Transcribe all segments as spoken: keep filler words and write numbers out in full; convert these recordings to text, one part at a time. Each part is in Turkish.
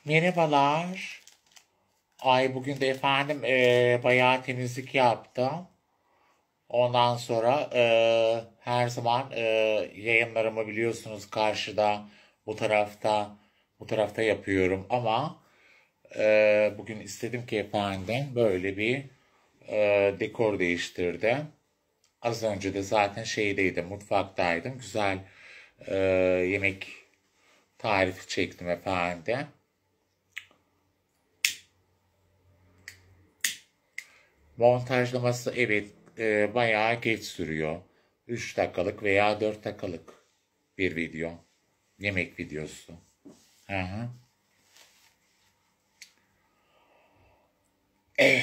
Merhabalar. Ay bugün de efendim eee, bayağı temizlik yaptım. Ondan sonra eee, her zaman eee, yayınlarımı biliyorsunuz karşıda, bu tarafta, bu tarafta yapıyorum. Ama eee, bugün istedim ki efendim böyle bir eee, dekor değiştirdim. Az önce de zaten şeydeydim, mutfaktaydım. Güzel eee, yemek tarifi çektim efendim. Montajlaması evet e, bayağı geç sürüyor. Üç dakikalık veya dört dakikalık bir video. Yemek videosu. Hı hı. Eh,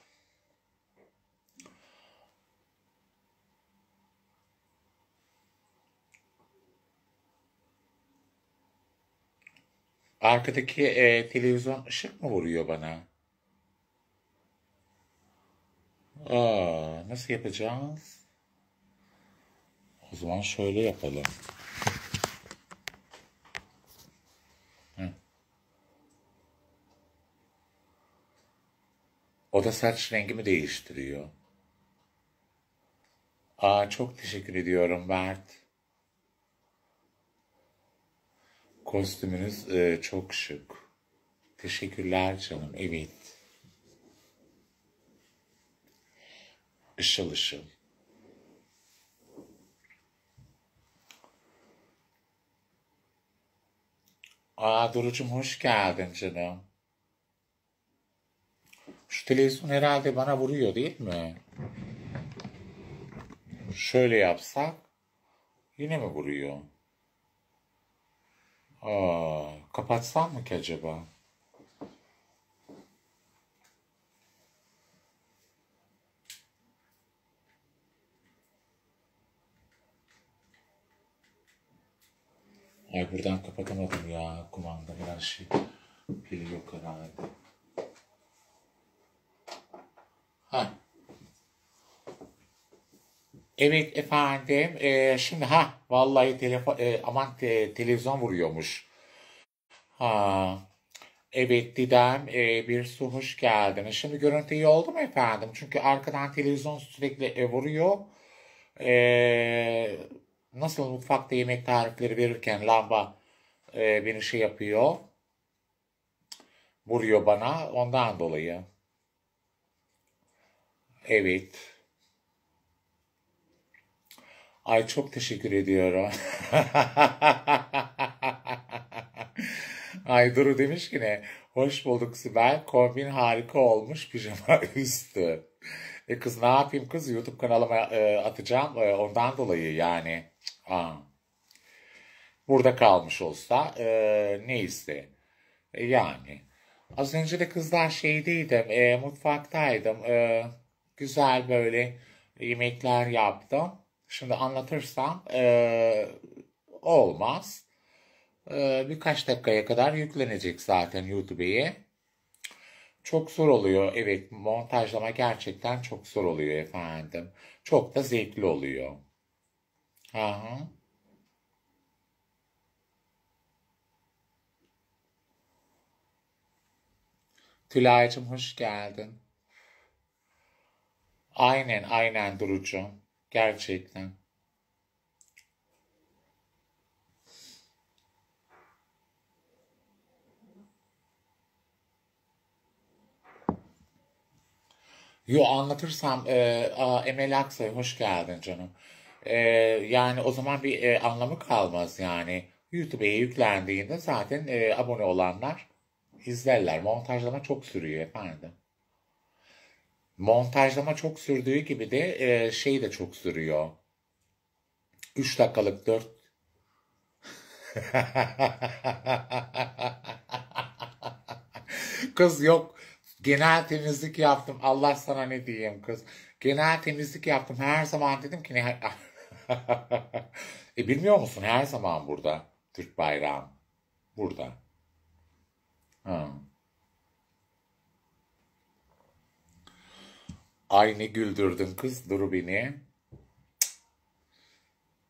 arkadaki e, televizyon ışık mı vuruyor bana? Aa, nasıl yapacağız? O zaman şöyle yapalım. Hı. O da saç rengimi değiştiriyor. Aa, çok teşekkür ediyorum Mert. Kostümünüz e, çok şık. Teşekkürler canım. Evet. Işıl ışıl. Aa Duru'cum hoş geldin canım. Şu televizyon herhalde bana vuruyor değil mi? Şöyle yapsak yine mi vuruyor? Aa, kapatsam mı ki acaba? Ay buradan kapatamadım ya. Kumanda biraz şey. Pili yok herhalde. Ha. Evet efendim. Ee, şimdi ha vallahi telefon e, aman te- televizyon vuruyormuş. Ha. Evet Didem e, bir su hoş geldiniz. Şimdi görüntü iyi oldu mu efendim? Çünkü arkadan televizyon sürekli e, vuruyor. E, nasıl mutfakta yemek tarifleri verirken lamba e, beni şey yapıyor. Vuruyor bana ondan dolayı. Evet. Ay çok teşekkür ediyorum. Ay Duru demiş ki ne? Hoş bulduk Sibel. Kombin harika olmuş pijama üstü. E kız ne yapayım kız YouTube kanalıma e, atacağım e, ondan dolayı yani. Aa, burada kalmış olsa e, neyse. E, yani. Az önce de kızlar şeydeydim e, mutfaktaydım. E, güzel böyle yemekler yaptım. Şimdi anlatırsam e, olmaz. E, birkaç dakikaya kadar yüklenecek zaten YouTube'ye. Çok zor oluyor. Evet, montajlama gerçekten çok zor oluyor efendim. Çok da zevkli oluyor. Aha. Tülay'cığım hoş geldin. Aynen, aynen Duru'cum. Gerçekten. Yo anlatırsam e, a, Emel Aksoy hoş geldin canım. E, yani o zaman bir e, anlamı kalmaz yani. YouTube'ya yüklendiğinde zaten e, abone olanlar izlerler. Montajlama çok sürüyor efendim. Montajlama çok sürdüğü gibi de e, şey de çok sürüyor. Üç dakikalık dört. Kız yok. Genel temizlik yaptım. Allah sana ne diyeyim kız. Genel temizlik yaptım. Her zaman dedim ki ne... e bilmiyor musun? Her zaman burada. Türk bayrağım. Burada. Ha. Ay ne güldürdün kız. Dur beni.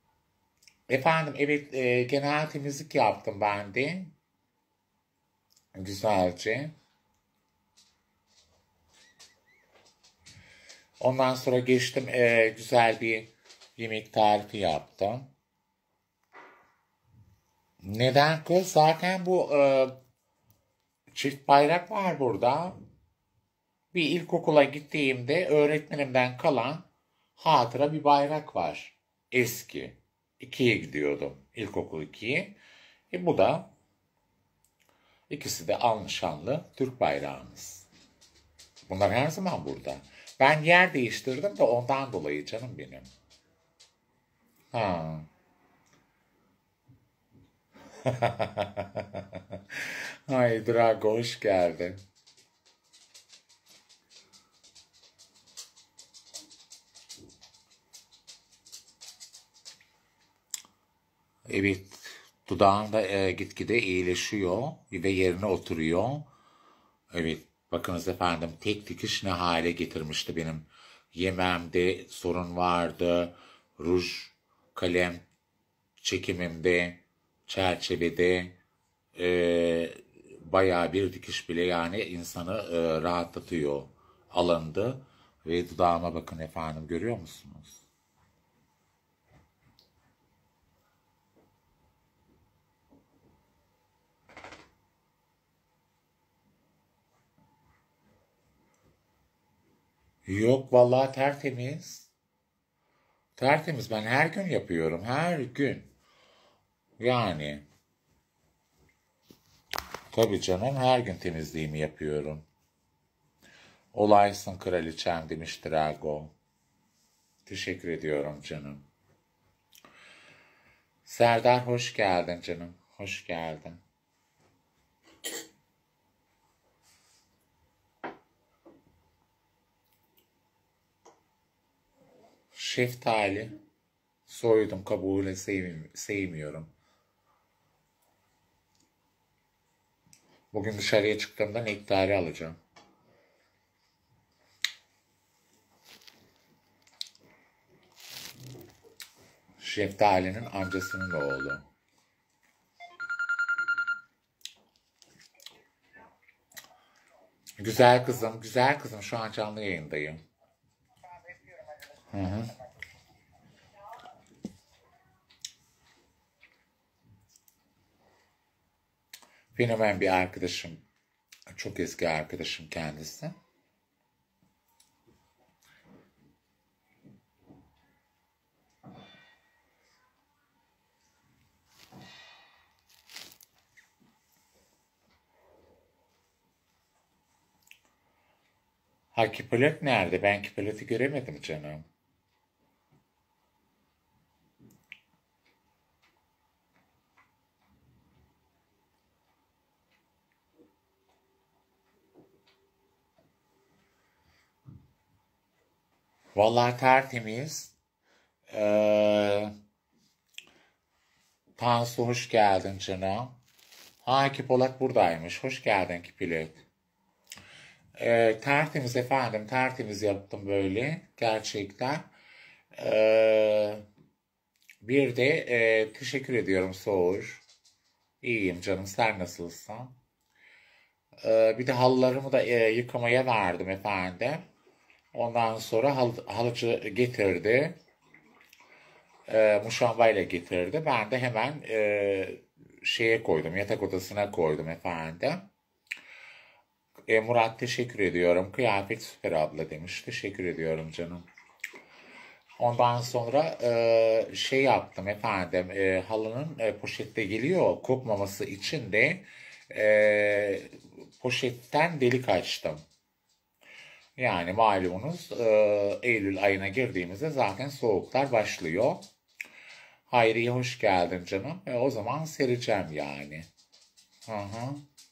Efendim evet e, genel temizlik yaptım ben de. Güzelce. Ondan sonra geçtim e, güzel bir yemek tarifi yaptım. Neden kız? Zaten bu e, çift bayrak var burada. Bir ilkokula gittiğimde öğretmenimden kalan hatıra bir bayrak var. Eski. ikiye gidiyordum. İlkokul ikiye. E bu da ikisi de alnı şanlı Türk bayrağımız. Bunlar her zaman burada. Ben yer değiştirdim de ondan dolayı canım benim. Ha. Ay Drago hoş geldin. Evet, dudağım da e, gitgide iyileşiyor ve yerine oturuyor. Evet, bakınız efendim tek dikiş ne hale getirmişti benim. Yememde sorun vardı, ruj, kalem çekimimde, çerçevede e, bayağı bir dikiş bile yani insanı e, rahatlatıyor. Alındı ve dudağıma bakın efendim görüyor musunuz? Yok vallahi tertemiz. Tertemiz ben her gün yapıyorum her gün. Yani tabii canım her gün temizliğimi yapıyorum. Olaysın kraliçem demiştir Ergo. Teşekkür ediyorum canım. Serdar hoş geldin canım. Hoş geldin. Şeftali. Soydum kabuğuyla sevmi- sevmiyorum. Bugün dışarıya çıktığımda nektari alacağım. Şeftalinin amcasının oğlu. Güzel kızım, güzel kızım. Şu an canlı yayındayım. Hı hı. Fenomen bir arkadaşım. Çok eski arkadaşım kendisi. Ha Kipolot nerede? Ben Kipolot'u göremedim canım. Vallahi tertemiz. Ee, Tansu hoş geldin canım. Ha Kipolot buradaymış. Hoş geldin Kipolot. Ee, tertemiz efendim. Tertemiz yaptım böyle. Gerçekten. Ee, Bir de e, teşekkür ediyorum Soğur. İyiyim canım sen nasılsın? Ee, bir de halılarımı da e, yıkamaya verdim efendim. Ondan sonra hal, halıcı getirdi. E, muşambayla getirdi. Ben de hemen e, şeye koydum. Yatak odasına koydum efendim. E, Murat teşekkür ediyorum. Kıyafet süper abla demiş. Teşekkür ediyorum canım. Ondan sonra e, şey yaptım efendim. E, halının e, poşette geliyor. Kokmaması için de e, poşetten delik açtım. Yani malumunuz e, Eylül ayına girdiğimizde zaten soğuklar başlıyor. Hayriye hoş geldin canım. E, o zaman sereceğim yani. Hı hı.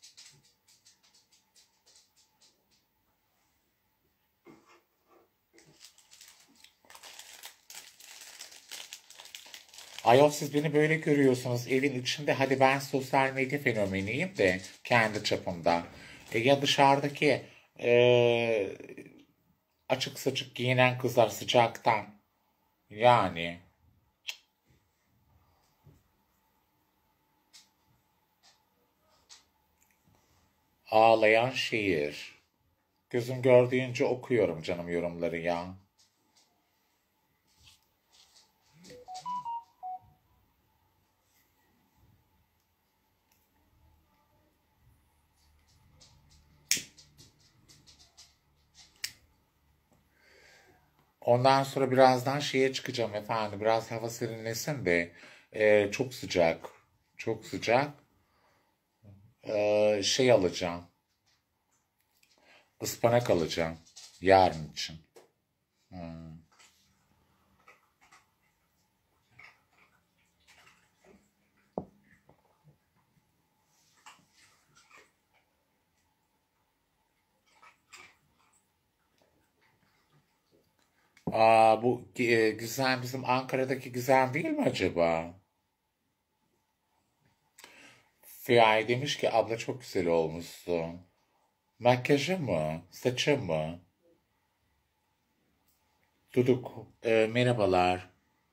Ayol siz beni böyle görüyorsunuz evin içinde. Hadi ben sosyal medya fenomeniyim de kendi çapımda. E, ya dışarıdaki e, açık saçık giyinen kızlar sıcaktan. Yani. Ağlayan şiir. Gözüm gördüğünce okuyorum canım yorumları ya. Ondan sonra birazdan şeye çıkacağım efendim. Biraz hava serinlesin de. Ee, çok sıcak. Çok sıcak. Ee, şey alacağım. Ispanak alacağım. Yarın için. Hmm. Aa, bu e, güzel bizim Ankara'daki güzel değil mi acaba? Fiyay demiş ki abla çok güzel olmuşsun. Makyajı mı? Saçı mı? Duduk. E, merhabalar.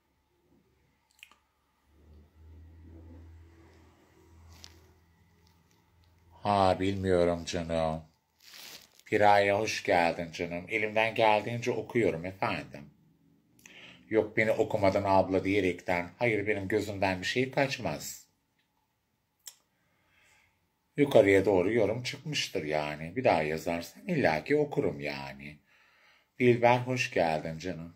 Ha bilmiyorum canım. Piraya hoş geldin canım. Elimden geldiğince okuyorum efendim. Yok beni okumadan abla diyerekten. Hayır benim gözümden bir şey kaçmaz. Yukarıya doğru yorum çıkmıştır yani. Bir daha yazarsan illaki okurum yani. Dilber hoş geldin canım.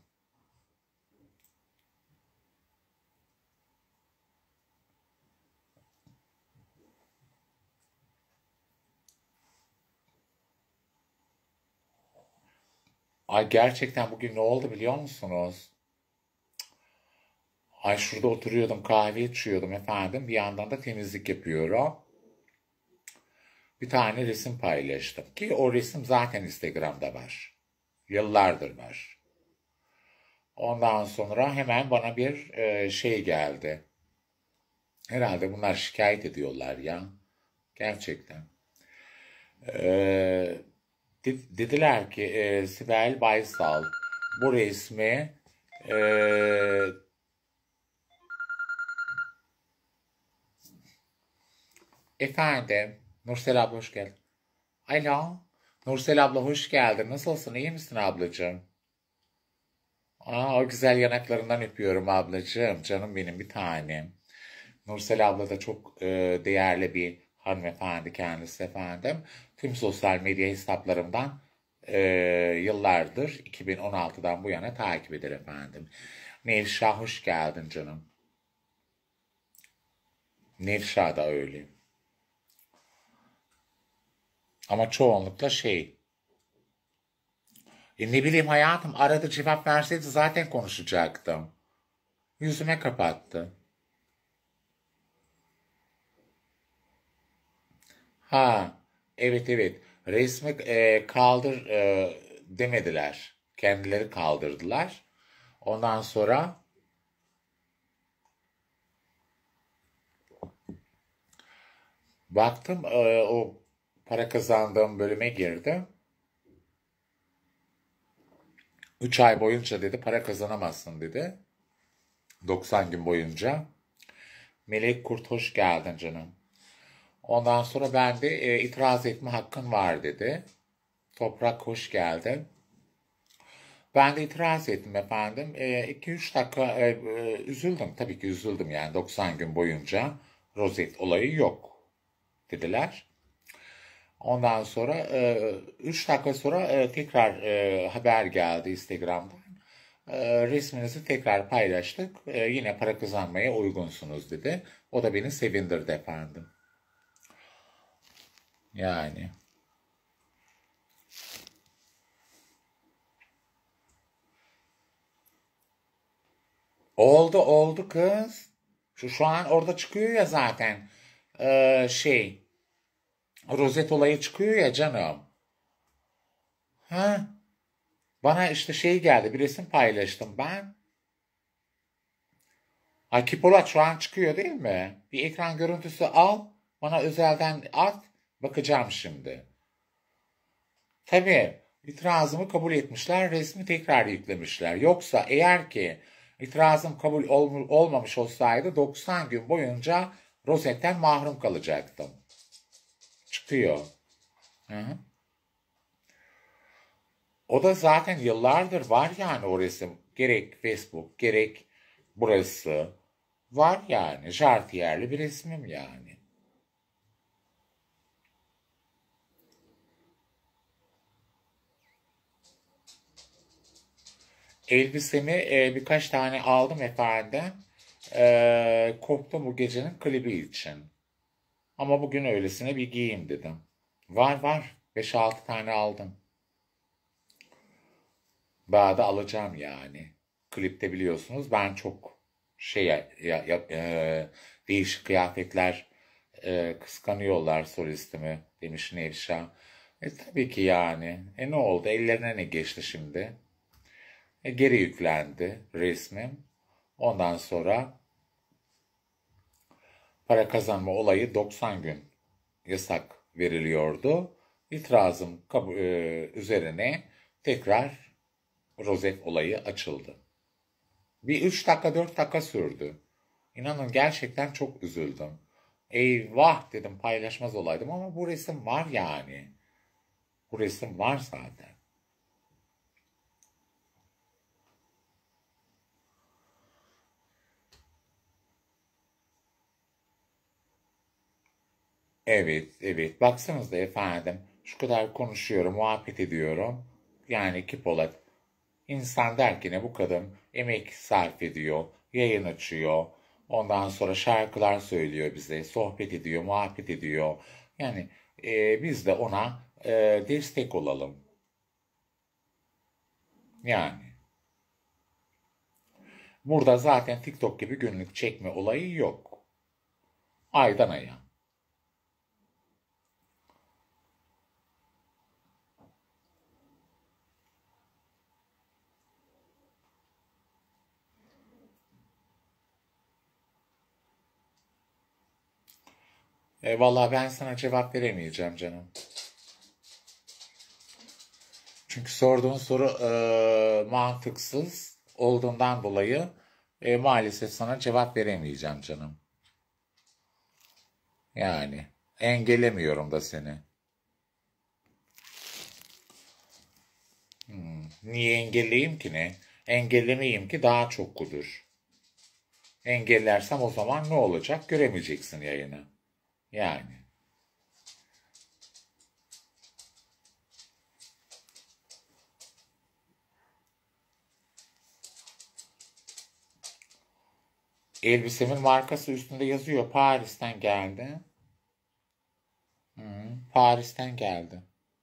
Ay gerçekten bugün ne oldu biliyor musunuz? Ay şurada oturuyordum kahve içiyordum efendim. Bir yandan da temizlik yapıyorum. Bir tane resim paylaştım ki o resim zaten Instagram'da var. Yıllardır var. Ondan sonra hemen bana bir e, şey geldi. Herhalde bunlar şikayet ediyorlar ya. Gerçekten. Ee, de- dediler ki e, Sibel Baysal bu resmi e, efendim Nursel abla hoş geldin. Alo. Nursel abla hoş geldin. Nasılsın? İyi misin ablacığım? Aa, o güzel yanaklarından öpüyorum ablacığım. Canım benim bir tanem. Nursel abla da çok e, değerli bir hanımefendi kendisi efendim. Tüm sosyal medya hesaplarımdan e, yıllardır iki bin on altıdan bu yana takip eder efendim. Nevşah hoş geldin canım. Nevşah da öyle. Ama çoğunlukla şey. E ne bileyim hayatım arada cevap verseydi zaten konuşacaktım. Yüzüme kapattı. Ha, evet evet. Resmi e, kaldır e, demediler. Kendileri kaldırdılar. Ondan sonra baktım e, o para kazandığım bölüme girdim. Üç ay boyunca dedi para kazanamazsın dedi. doksan gün boyunca. Melek Kurt hoş geldin canım. Ondan sonra ben de e, itiraz etme hakkın var dedi. Toprak hoş geldin. Ben de itiraz ettim efendim. iki üç dakika e, e, üzüldüm. Tabii ki üzüldüm yani doksan gün boyunca rozet olayı yok dediler. Ondan sonra üç dakika sonra e, tekrar e, haber geldi Instagram'dan. E, resminizi tekrar paylaştık. E, yine para kazanmaya uygunsunuz dedi. O da beni sevindirdi efendim. Yani. Oldu oldu kız. Şu, şu an orada çıkıyor ya zaten. Ee, şey. Rozet olayı çıkıyor ya canım. Ha? Bana işte şey geldi. Bir resim paylaştım ben. Ay Kipolat şu an çıkıyor değil mi? Bir ekran görüntüsü al. Bana özelden at. Bakacağım şimdi. Tabii itirazımı kabul etmişler. Resmi tekrar yüklemişler. Yoksa eğer ki itirazım kabul ol, olmamış olsaydı doksan gün boyunca rozetten mahrum kalacaktım. Çıkıyor. Hı hı. O da zaten yıllardır var yani o resim. Gerek Facebook, gerek burası. Var yani. Jartiyerli bir resmim yani. Elbisemi e, birkaç tane aldım efendim. E, Koptu bu gecenin klibi için. Ama bugün öylesine bir giyeyim dedim. Var var. Beş altı tane aldım. Daha da alacağım yani. Klipte biliyorsunuz ben çok şey ya, ya- e, değişik kıyafetler e, kıskanıyorlar solistimi demiş Nevşah. E tabii ki yani. E ne oldu? Ellerine ne geçti şimdi? E, geri yüklendi resmim. Ondan sonra para kazanma olayı doksan gün yasak veriliyordu. İtirazım kabu- e, üzerine tekrar rozet olayı açıldı. Bir üç dakika dört dakika sürdü. İnanın gerçekten çok üzüldüm. Eyvah dedim paylaşmaz olaydım ama bu resim var yani. Bu resim var zaten. Evet, evet. Baksanıza efendim. Şu kadar konuşuyorum, muhabbet ediyorum. Yani ki Polat. İnsan der ki ne bu kadın emek sarf ediyor, yayın açıyor. Ondan sonra şarkılar söylüyor bize, sohbet ediyor, muhabbet ediyor. Yani e, biz de ona e, destek olalım. Yani burada zaten TikTok gibi günlük çekme olayı yok. Aydan aya. E, vallahi ben sana cevap veremeyeceğim canım. Çünkü sorduğun soru e, mantıksız olduğundan dolayı e, maalesef sana cevap veremeyeceğim canım. Yani engellemiyorum da seni. Niye engelleyeyim ki ne? Engellemeyeyim ki daha çok kudur. Engellersem o zaman ne olacak? Göremeyeceksin yayını. Yani. Elbisemin markası üstünde yazıyor. Paris'ten geldi. Hı, Paris'ten geldi.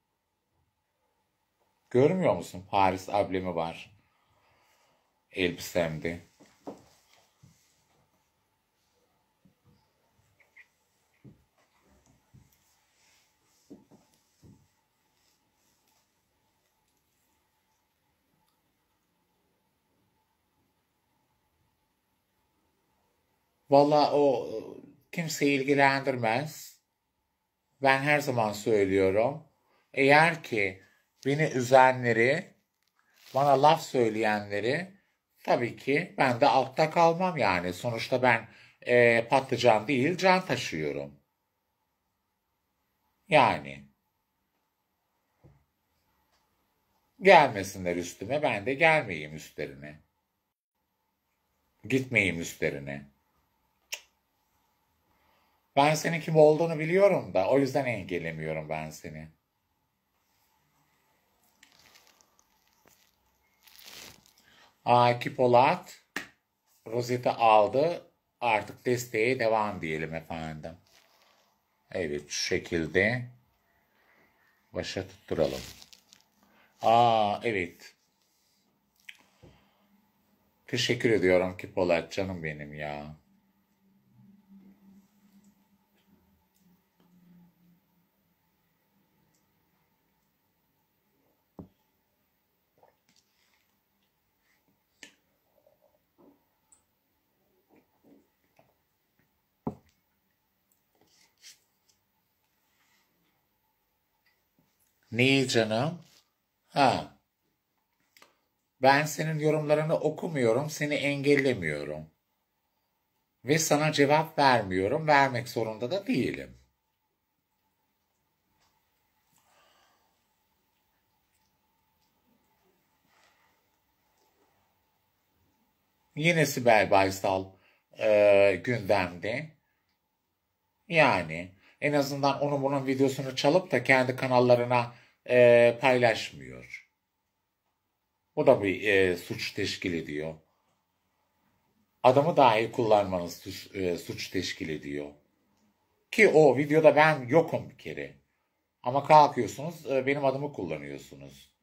Görmüyor musun? Paris ablemi var elbisemde. Valla o kimseyi ilgilendirmez. Ben her zaman söylüyorum. Eğer ki beni üzenleri, bana laf söyleyenleri tabii ki ben de altta kalmam yani. Sonuçta ben e, patlıcan değil can taşıyorum. Yani gelmesinler üstüme ben de gelmeyeyim üstlerine. Gitmeyeyim üstlerine. Ben senin kim olduğunu biliyorum da o yüzden engellemiyorum ben seni. Akif Polat rozeti aldı. Artık desteğe devam diyelim efendim. Evet şu şekilde başa tutturalım. Aa evet. Teşekkür ediyorum ki Polat canım benim ya. Neyi canım? Ha, ben senin yorumlarını okumuyorum, seni engellemiyorum. Ve sana cevap vermiyorum, vermek zorunda da değilim. Yine Sibel Baysal e, gündemde. Yani en azından onun bunun videosunu çalıp da kendi kanallarına e, paylaşmıyor. Bu da bir e, suç teşkil ediyor. Adamı dahi kullanmanız suç, e, suç teşkil ediyor. Ki o videoda ben yokum bir kere. Ama kalkıyorsunuz e, benim adımı kullanıyorsunuz.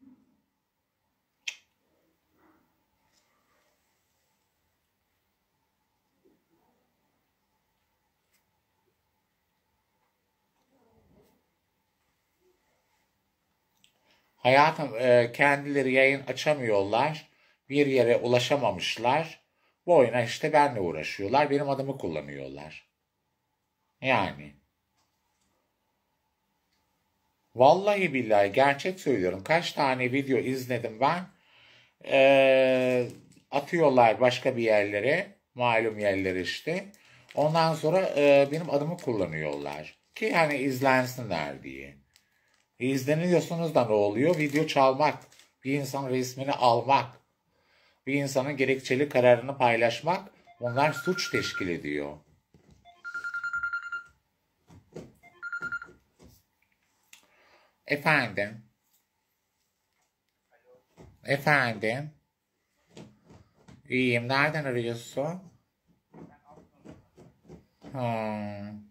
Hayatım e, kendileri yayın açamıyorlar. Bir yere ulaşamamışlar. Bu oyuna işte benle uğraşıyorlar. Benim adımı kullanıyorlar. Yani. Vallahi billahi gerçek söylüyorum. Kaç tane video izledim ben. E, atıyorlar başka bir yerlere. Malum yerlere işte. Ondan sonra e, benim adımı kullanıyorlar. Ki hani izlensinler diye. E, izleniyorsunuz da ne oluyor? Video çalmak. Bir insanın resmini almak. Bir insanın gerekçeli kararını paylaşmak. Bunlar suç teşkil ediyor. Efendim? Efendim? İyiyim. Nereden arıyorsun? Hmm.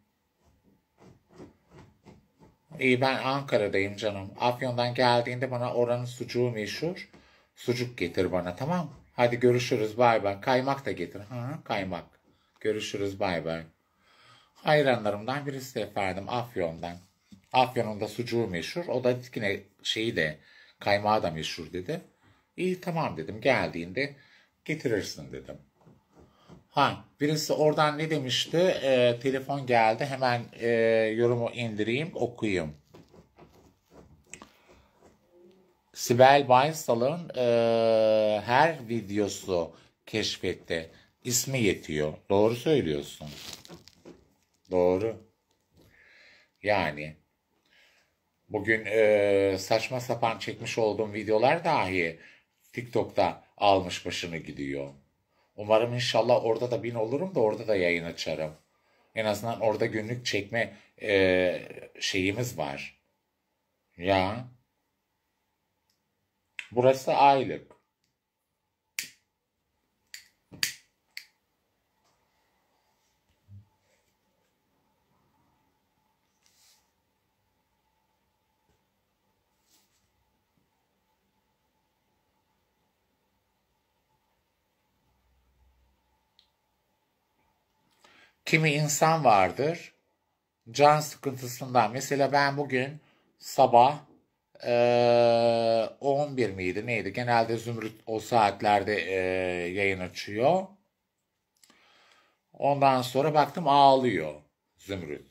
İyi ben Ankara'dayım canım. Afyon'dan geldiğinde bana oranın sucuğu meşhur. Sucuk getir bana tamam. Hadi görüşürüz bay bay. Kaymak da getir. Ha, kaymak. Görüşürüz bay bay. Hayranlarımdan birisi efendim Afyon'dan. Afyon'un da sucuğu meşhur. O da yine şeyi de kaymağı da meşhur dedi. İyi tamam dedim. Geldiğinde getirirsin dedim. Ha birisi oradan ne demişti? Ee, telefon geldi. Hemen e, yorumu indireyim okuyayım. Sibel Baysal'ın e, her videosu keşfette. İsmi yetiyor. Doğru söylüyorsun. Doğru. Yani bugün e, saçma sapan çekmiş olduğum videolar dahi TikTok'ta almış başını gidiyor. Umarım inşallah orada da bin olurum da orada da yayın açarım. En azından orada günlük çekme e, şeyimiz var. Ya burası aylık. Kimi insan vardır can sıkıntısından. Mesela ben bugün sabah eee on bir miydi neydi? Genelde Zümrüt o saatlerde eee, yayın açıyor. Ondan sonra baktım ağlıyor Zümrüt.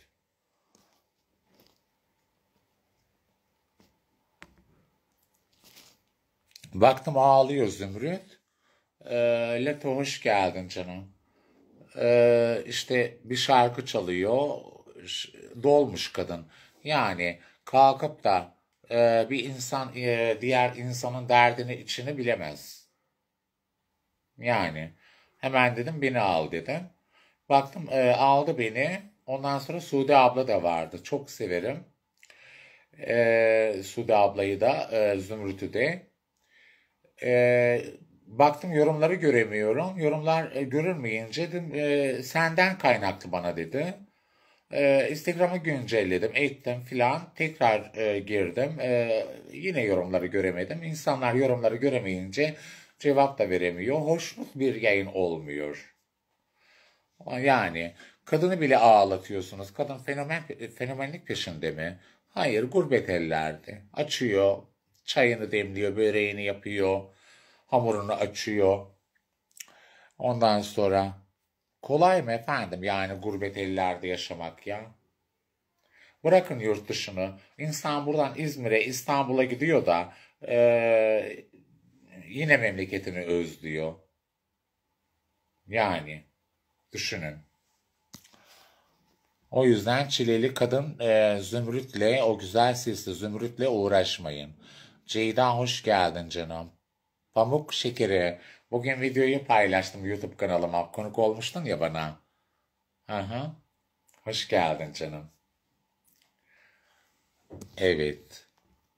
Baktım ağlıyor Zümrüt. Eee Leto hoş geldin canım. Eee işte bir şarkı çalıyor. Ş- Dolmuş kadın. Yani kalkıp da eee, bir insan eee, diğer insanın derdini içini bilemez. Yani hemen dedim beni al dedim. Baktım eee, aldı beni. Ondan sonra Sude abla da vardı. Çok severim. Eee Sude ablayı da eee, Zümrüt'ü de. Eee, baktım yorumları göremiyorum. Yorumlar e, görülmeyince dedim, eee, senden kaynaklı bana dedi. Eee Instagram'ı güncelledim, ettim filan. Tekrar eee, girdim. Eee, yine yorumları göremedim. İnsanlar yorumları göremeyince cevap da veremiyor. Hoşnut bir yayın olmuyor. Yani kadını bile ağlatıyorsunuz. Kadın fenomen fenomenlik peşinde mi? Hayır, gurbet ellerde. Açıyor, çayını demliyor, böreğini yapıyor, hamurunu açıyor. Ondan sonra kolay mı efendim yani gurbet ellerde yaşamak ya? Bırakın yurt dışını. İnsan buradan İzmir'e, İstanbul'a gidiyor da eee, yine memleketini özlüyor. Yani düşünün. O yüzden çileli kadın e, Zümrüt'le, o güzel sesli Zümrüt'le uğraşmayın. Ceyda hoş geldin canım. Pamuk şekeri, Bugün videoyu paylaştım YouTube kanalıma. Konuk olmuştun ya bana. Hı hı. Hoş geldin canım. Evet.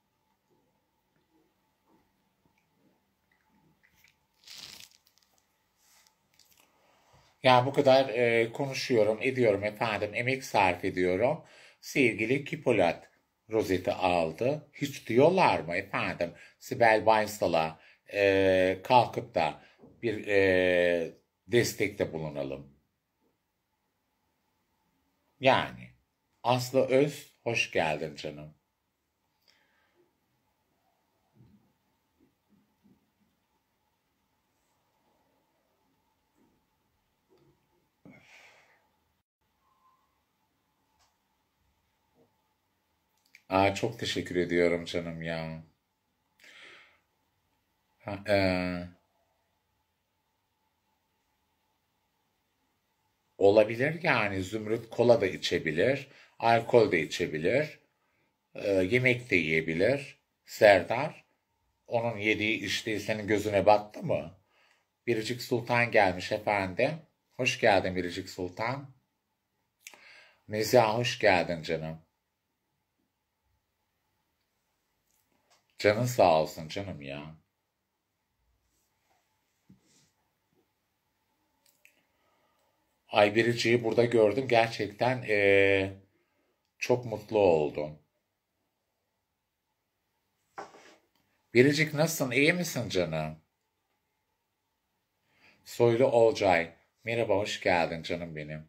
Yani bu kadar e, konuşuyorum, ediyorum efendim, emek sarf ediyorum. Sevgili Kipolat rozeti aldı. Hiç diyorlar mı efendim Sibel Baysal'a e, kalkıp da bir e, destekte bulunalım. Yani Aslı Öz hoş geldin canım. Aa, çok teşekkür ediyorum canım ya. Ha, e, olabilir yani Zümrüt kola da içebilir, alkol de içebilir, e, yemek de yiyebilir. Serdar, onun yediği içtiği senin gözüne battı mı? Biricik Sultan gelmiş efendim. Hoş geldin Biricik Sultan. Neziha hoş geldin canım. Canın sağ olsun canım ya. Ay Biricik'i burada gördüm. Gerçekten e, çok mutlu oldum. Biricik nasılsın? İyi misin canım? Soylu Olcay. Merhaba, hoş geldin canım benim.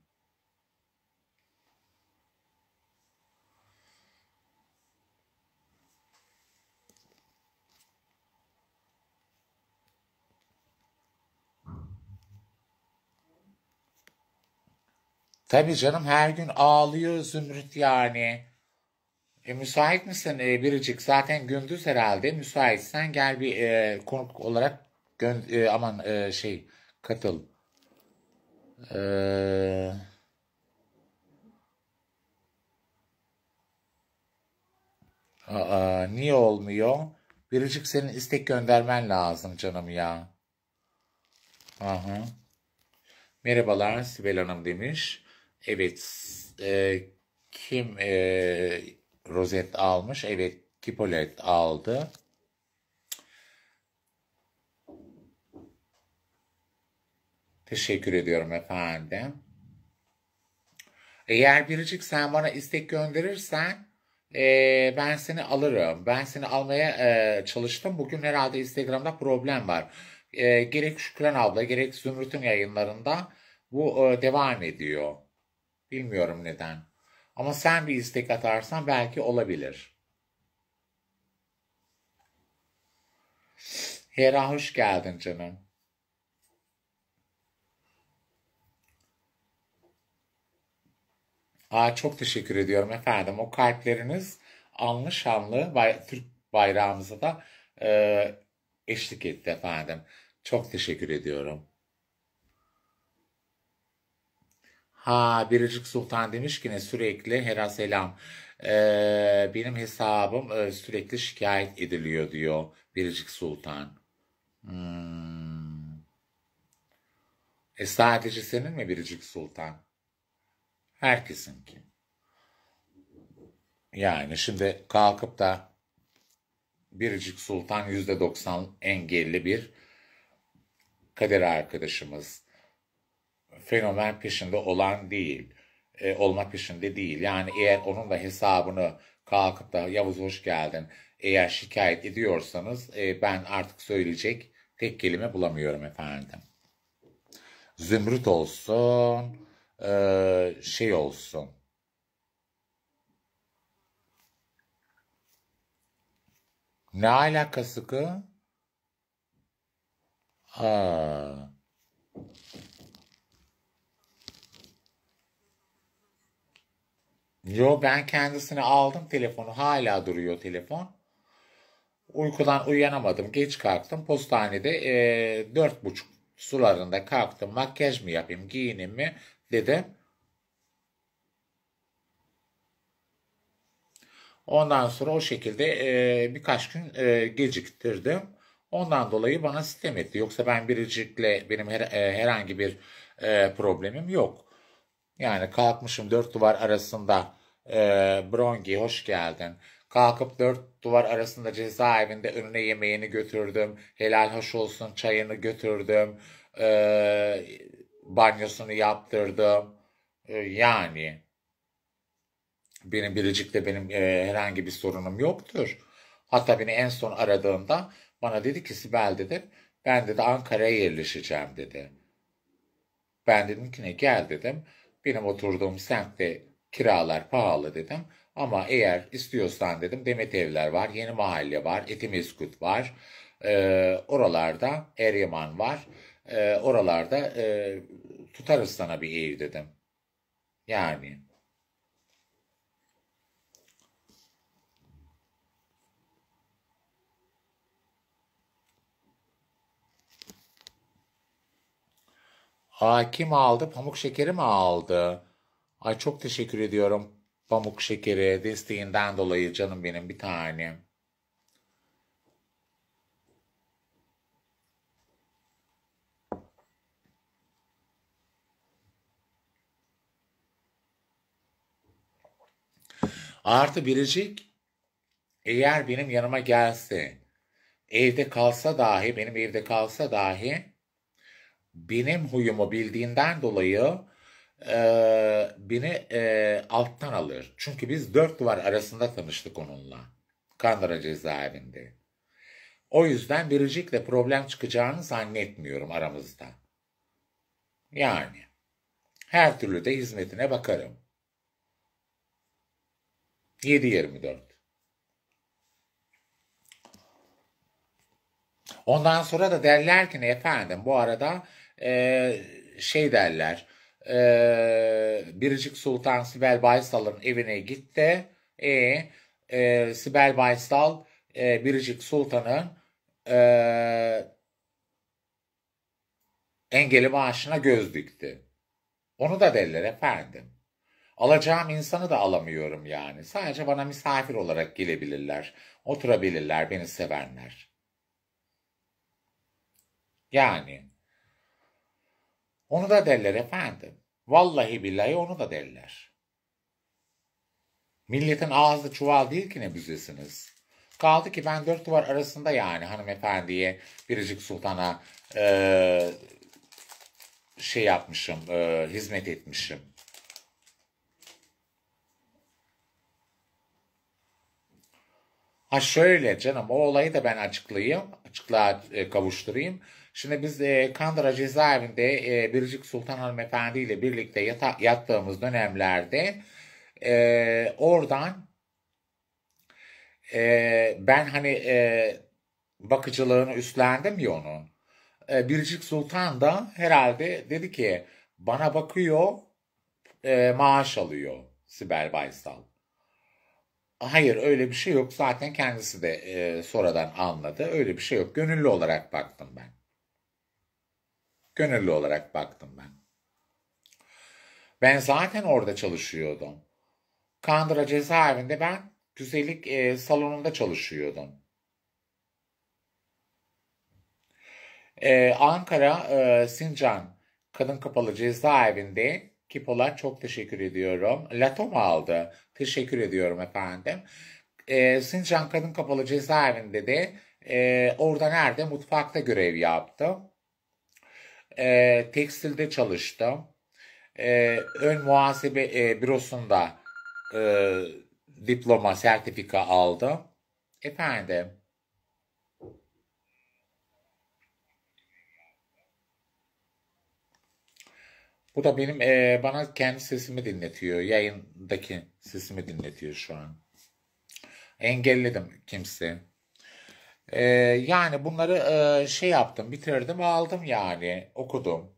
Tabii canım her gün ağlıyor Zümrüt yani. E, müsait misin e, Biricik? Zaten gündüz herhalde. Müsaitsen gel bir e, konuk olarak gön e, aman e, şey katıl. Ee, aa, niye olmuyor? Biricik senin istek göndermen lazım canım ya. Aha. Merhabalar Sibel Hanım demiş. Evet. e, kim e, rozet almış? Evet. Kipolet aldı. Teşekkür ediyorum efendim. Eğer Biricik sen bana istek gönderirsen e, ben seni alırım. Ben seni almaya e, çalıştım. Bugün herhalde Instagram'da problem var. E, gerek Şükran abla gerek Zümrüt'ün yayınlarında bu e, devam ediyor. Bilmiyorum neden. Ama sen bir istek atarsan belki olabilir. Hera hoş geldin canım. Aa, çok teşekkür ediyorum efendim. O kalpleriniz anlı şanlı bay- Türk bayrağımıza da e, eşlik etti efendim. Çok teşekkür ediyorum. Ha Biricik Sultan demiş ki ne sürekli Hera selam. E, benim hesabım e, sürekli şikayet ediliyor diyor Biricik Sultan. Hmm. E sadece senin mi Biricik Sultan? Herkesinki. Yani şimdi kalkıp da Biricik Sultan yüzde doksan engelli bir kader arkadaşımız. Fenomen peşinde olan değil. E, olma peşinde değil. Yani eğer onun da hesabını kalkıp da Yavuz hoş geldin eğer şikayet ediyorsanız e, ben artık söyleyecek tek kelime bulamıyorum efendim. Zümrüt olsun, e, şey olsun. Ne alakası kı? Aa. Yo ben kendisini aldım telefonu hala duruyor telefon. Uykudan uyanamadım geç kalktım postanede e, dört buçuk sularında kalktım makyaj mı yapayım giyinim mi dedim. Ondan sonra o şekilde e, birkaç gün e, geciktirdim. Ondan dolayı bana sitem etti. Yoksa ben Biricik'le benim her, e, herhangi bir e, problemim yok. Yani kalkmışım dört duvar arasında e, Brongi hoş geldin. Kalkıp dört duvar arasında cezaevinde önüne yemeğini götürdüm. Helal hoş olsun çayını götürdüm. E, banyosunu yaptırdım. E, yani benim Biricik'te benim e, herhangi bir sorunum yoktur. Hatta beni en son aradığında bana dedi ki Sibel dedi ben dedi Ankara'ya yerleşeceğim dedi. Ben dedim ki ne gel dedim. Benim oturduğum semtte kiralar pahalı dedim. Ama eğer istiyorsan dedim Demet Evler var, Yeni Mahalle var, Etimeskut var. Ee, oralarda Eryaman var. Ee, oralarda e, tutarız sana bir ev dedim. Yani. Aa, kim aldı? Pamuk şekeri mi aldı? Ay çok teşekkür ediyorum. Pamuk şekeri desteğinden dolayı canım benim bir tanem. Artı biricik eğer benim yanıma gelse, evde kalsa dahi, benim evde kalsa dahi benim huyumu bildiğinden dolayı e, beni e, alttan alır. Çünkü biz dört duvar arasında tanıştık onunla. Kandıra cezaevinde. O yüzden biricikle problem çıkacağını zannetmiyorum aramızda. Yani her türlü de hizmetine bakarım. yedi yirmi dört. Ondan sonra da derler ki ne efendim bu arada e, şey derler e, Biricik Sultan Sibel Baysal'ın evine gitti. E, e, Sibel Baysal e, Biricik Sultan'ın e, engeli maaşına göz dikti. Onu da derler efendim. Alacağım insanı da alamıyorum yani. Sadece bana misafir olarak gelebilirler. Oturabilirler beni sevenler. Yani. Onu da derler efendim. Vallahi billahi onu da derler. Milletin ağzı çuval değil ki ne büzesiniz. Kaldı ki ben dört duvar arasında yani hanımefendiye, Biricik Sultan'a e, şey yapmışım, e, hizmet etmişim. Ha şöyle canım o olayı da ben açıklayayım, açıklığa e, kavuşturayım. Şimdi biz e, Kandıra cezaevinde e, Biricik Sultan hanımefendi ile birlikte yata, yattığımız dönemlerde e, oradan e, ben hani e, bakıcılığını üstlendim ya onun. E, Biricik Sultan da herhalde dedi ki bana bakıyor e, maaş alıyor Sibel Baysal. Hayır öyle bir şey yok. Zaten kendisi de e, sonradan anladı. Öyle bir şey yok. Gönüllü olarak baktım ben. Gönüllü olarak baktım ben. Ben zaten orada çalışıyordum. Kandıra cezaevinde ben güzellik e, salonunda çalışıyordum. E, Ankara e, Sincan Kadın Kapalı Cezaevinde Kipolar çok teşekkür ediyorum. Lato mu aldı? Teşekkür ediyorum efendim. E, Sincan Kadın Kapalı Cezaevinde de e, orada nerede? Mutfakta görev yaptım. E, tekstilde çalıştım. E, ön muhasebe e, bürosunda e, diploma, sertifika aldım. Efendim, bu da benim e, bana kendi sesimi dinletiyor. Yayındaki sesimi dinletiyor şu an. Engelledim kimse. E, yani bunları e, şey yaptım, bitirdim, aldım yani, okudum.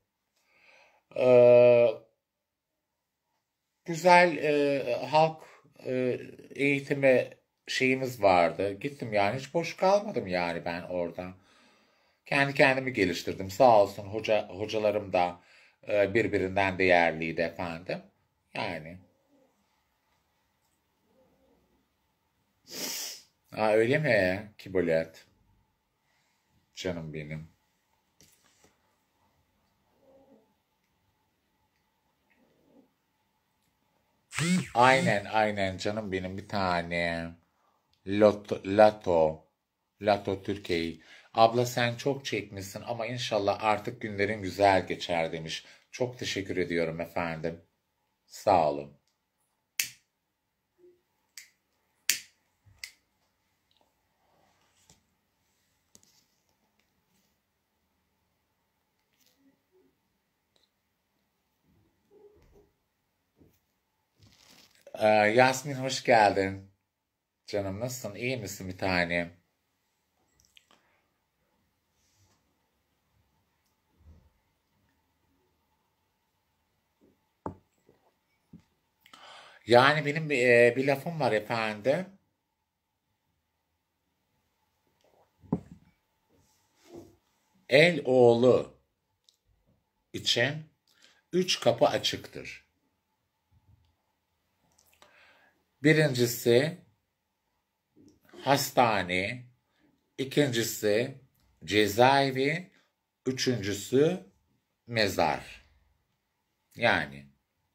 E, güzel e, halk e, eğitimi şeyimiz vardı. Gittim yani hiç boş kalmadım yani ben orada. Kendi kendimi geliştirdim. Sağ olsun hoca hocalarım da e, birbirinden değerliydi efendim. Yani. Aa, öyle mi? Kibolet. Canım benim. Aynen aynen canım benim bir tane. Loto, Lato. Lato Türkiye. Abla sen çok çekmişsin ama inşallah artık günlerin güzel geçer demiş. Çok teşekkür ediyorum efendim. Sağ olun. Ee, Yasmin hoş geldin. Canım nasılsın? İyi misin bir tane? Yani benim bir, e, bir lafım var efendim. El oğlu için üç kapı açıktır. Birincisi hastane, ikincisi cezaevi, üçüncüsü mezar. Yani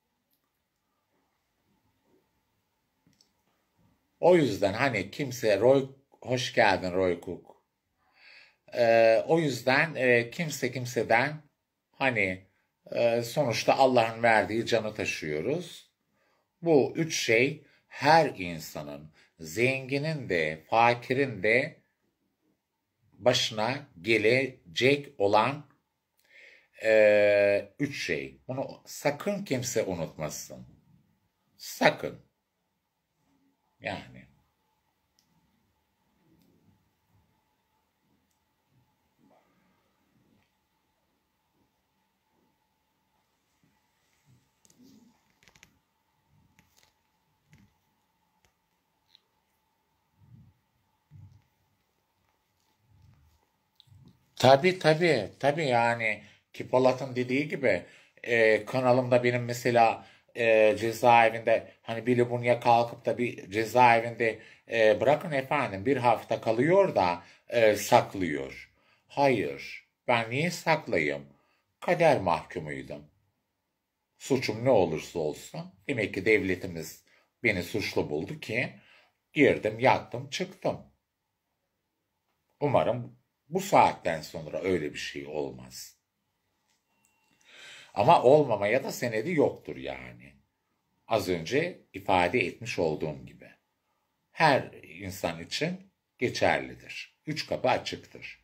o yüzden hani kimse Roy hoş geldin Roy Cook. Ee, o yüzden e, kimse kimseden hani e, sonuçta Allah'ın verdiği canı taşıyoruz. Bu üç şey her insanın, zenginin de, fakirin de başına gelecek olan e, üç şey. Bunu sakın kimse unutmasın. Sakın. Yani. Tabii tabii tabii yani ki Polat'ın dediği gibi e, kanalımda benim mesela e, cezaevinde hani Billy Bunya kalkıp da bir cezaevinde e, bırakın efendim bir hafta kalıyor da e, saklıyor. Hayır ben niye saklayayım? Kader mahkumuydum. Suçum ne olursa olsun. Demek ki devletimiz beni suçlu buldu ki girdim yattım çıktım. Umarım bu saatten sonra öyle bir şey olmaz. Ama olmamaya da senedi yoktur yani. Az önce ifade etmiş olduğum gibi. Her insan için geçerlidir. Üç kapı açıktır.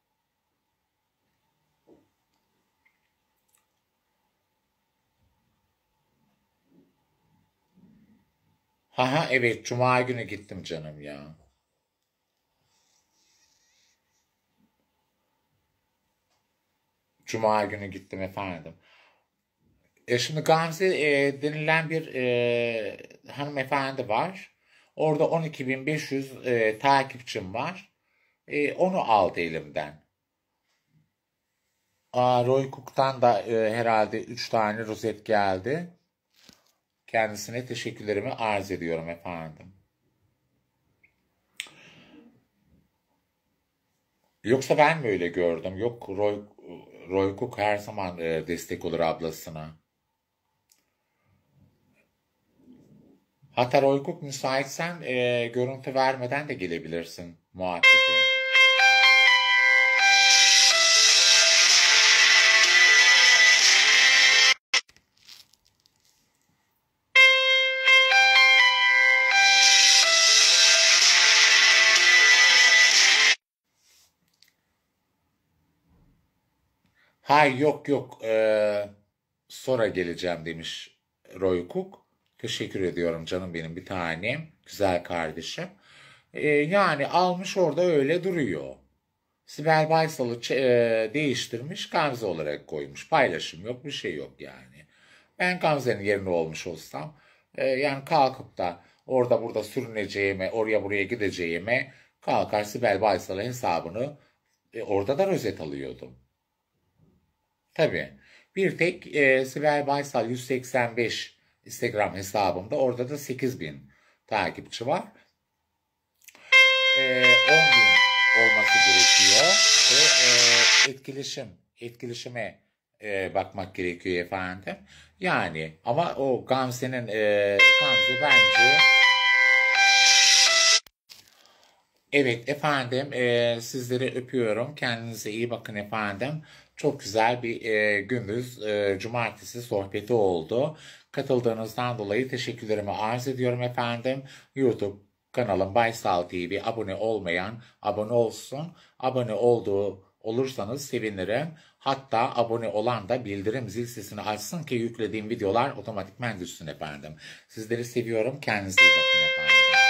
Haha evet cuma günü gittim canım ya. Cuma günü gittim efendim. E şimdi Gamze e, denilen bir e, hanımefendi var. Orada on iki bin beş yüz e, takipçim var. E, onu aldı elimden. Aa, Roy Cook'tan da e, herhalde üç tane rozet geldi. Kendisine teşekkürlerimi arz ediyorum efendim. Yoksa ben mi öyle gördüm? Yok Roy, Roy Cook her zaman e, destek olur ablasına. Hatta Roy Cook müsaitsen e, görüntü vermeden de gelebilirsin muhabbete. Hay yok yok e, sonra geleceğim demiş Roy Cook. Teşekkür ediyorum canım benim bir tanem. Güzel kardeşim. E, yani almış orada öyle duruyor. Sibel Baysal'ı ç- e, değiştirmiş Gamze olarak koymuş. Paylaşım yok bir şey yok yani. Ben Gamze'nin yerine olmuş olsam e, yani kalkıp da orada burada sürüneceğime oraya buraya gideceğime kalkar Sibel Baysal'ın hesabını e, orada da rozet alıyordum. Tabii. Bir tek e, Sibel Baysal yüz seksen beş Instagram hesabımda. Orada da sekiz bin takipçi var. E, on bin, olması gerekiyor ve e, etkileşim, etkileşime e, bakmak gerekiyor efendim. Yani ama o Gamze'nin e, Gamze bence evet efendim, e, sizleri öpüyorum. Kendinize iyi bakın efendim. Çok güzel bir e, gündüz e, cumartesi sohbeti oldu. Katıldığınızdan dolayı teşekkürlerimi arz ediyorum efendim. YouTube kanalım Baysal T V abone olmayan abone olsun. Abone olduğu olursanız sevinirim. Hatta abone olan da bildirim zil sesini açsın ki yüklediğim videolar otomatikman düşsün efendim. Sizleri seviyorum. Kendinize iyi bakın efendim.